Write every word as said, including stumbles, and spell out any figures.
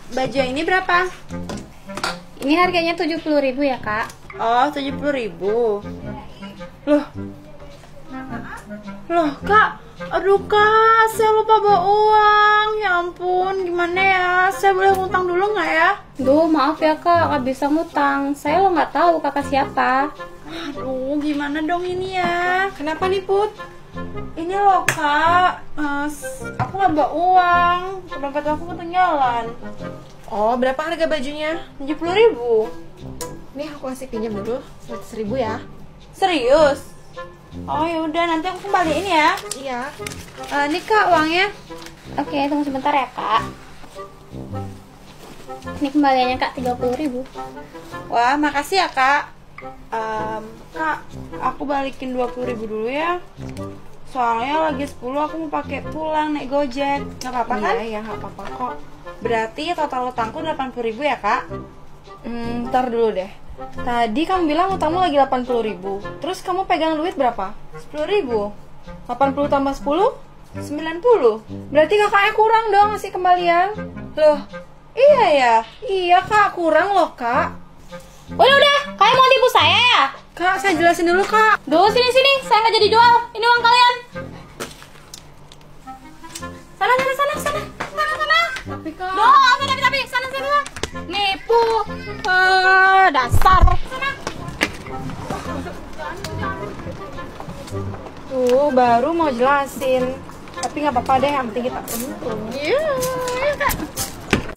baju yang ini berapa? Ini harganya tujuh puluh ribu ya, Kak. Oh, tujuh puluh ribu. Loh. Loh, Kak. Aduh, Kak, saya lupa bawa uang. Ya ampun, gimana ya? Saya boleh ngutang dulu nggak ya? Duh, maaf ya, Kak, nggak bisa ngutang. Saya lo nggak tahu kakak siapa. Aduh, gimana dong ini ya? Kenapa nih, Put? Ini loh, Kak. Uh, aku nggak bawa uang. Dompet aku ketinggalan. Oh, berapa harga bajunya? tujuh puluh ribu. Nih aku kasih pinjam dulu seratus ribu ya. Serius? Oh ya udah, nanti aku kembaliin ya. Iya. Uh, ini Kak uangnya. Oke, tunggu sebentar ya, Kak. Ini kembaliannya, Kak, tiga puluh ribu. Wah, makasih ya, Kak. Um, Kak, aku balikin dua puluh ribu dulu ya. Soalnya lagi sepuluh aku mau pakai pulang naik Gojek. Gak apa-apa kan? Iya, ya, nggak apa-apa kok. Berarti total utangku delapan puluh ribu ya, Kak? Hmm, ntar dulu deh. Tadi kamu bilang utangmu lagi delapan puluh ribu. Terus kamu pegang duit berapa? sepuluh ribu. delapan puluh tambah sepuluh? sembilan puluh. Berarti kakaknya kurang dong ngasih kembalian. Loh, iya ya? Iya, Kak, kurang loh, Kak. Udah, udah, kalian mau tipu saya ya? Kak, saya jelasin dulu, Kak. Duh, sini, sini, saya nggak jadi jual. Ini uang kalian. Sana, sana, sana, sana, sana, sana. Tapi, Kak. Duh, apa tapi, tapi, sana, sana. Nipu, eh, dasar. Sana. Tuh, baru mau jelasin. Tapi nggak apa-apa deh, yang penting kita untung. Iya.